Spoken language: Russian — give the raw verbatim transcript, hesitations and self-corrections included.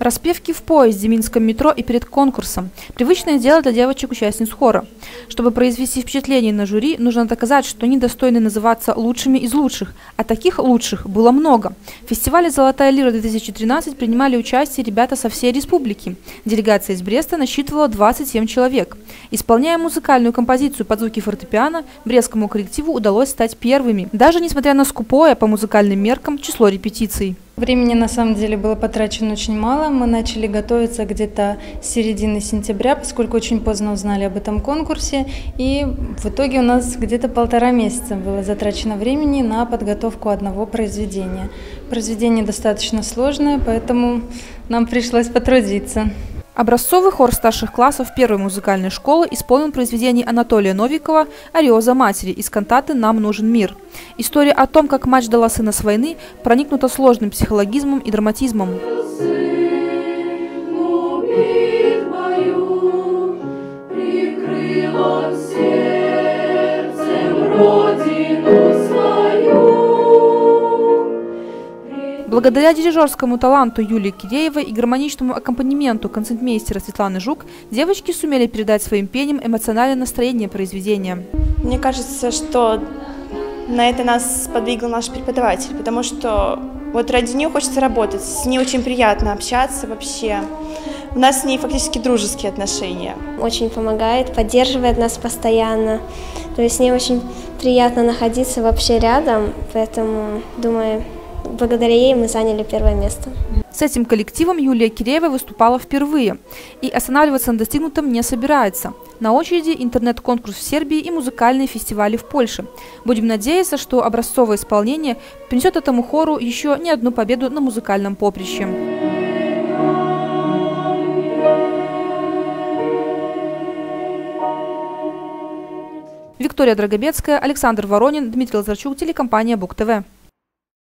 Распевки в поезде, в минском метро и перед конкурсом. Привычное дело для девочек-участниц хора. Чтобы произвести впечатление на жюри, нужно доказать, что они достойны называться лучшими из лучших. А таких лучших было много. В фестивале «Золотая лира-две тысячи тринадцать» принимали участие ребята со всей республики. Делегация из Бреста насчитывала двадцать семь человек. Исполняя музыкальную композицию под звуки фортепиано, брестскому коллективу удалось стать первыми, даже несмотря на скупое по музыкальным меркам число репетиций. Времени на самом деле было потрачено очень мало. Мы начали готовиться где-то с середины сентября, поскольку очень поздно узнали об этом конкурсе. И в итоге у нас где-то полтора месяца было затрачено времени на подготовку одного произведения. Произведение достаточно сложное, поэтому нам пришлось потрудиться. Образцовый хор старших классов первой музыкальной школы исполнил произведение Анатолия Новикова «Ариоза матери» из кантаты «Нам нужен мир». История о том, как мать ждала сына с войны, проникнута сложным психологизмом и драматизмом. Благодаря дирижерскому таланту Юлии Киреевой и гармоничному аккомпанементу концертмейстера Светланы Жук девочки сумели передать своим пением эмоциональное настроение произведения. Мне кажется, что на это нас сподвигл наш преподаватель, потому что вот ради нее хочется работать, с ней очень приятно общаться вообще. У нас с ней фактически дружеские отношения. Очень помогает, поддерживает нас постоянно. То есть с ней очень приятно находиться вообще рядом, поэтому, думаю, благодаря ей мы заняли первое место. С этим коллективом Юлия Киреева выступала впервые и останавливаться на достигнутом не собирается. На очереди интернет-конкурс в Сербии и музыкальные фестивали в Польше. Будем надеяться, что образцовое исполнение принесет этому хору еще не одну победу на музыкальном поприще. Виктория Драгобецкая, Александр Воронин, Дмитрий Лазарчук, телекомпания Бук ТВ.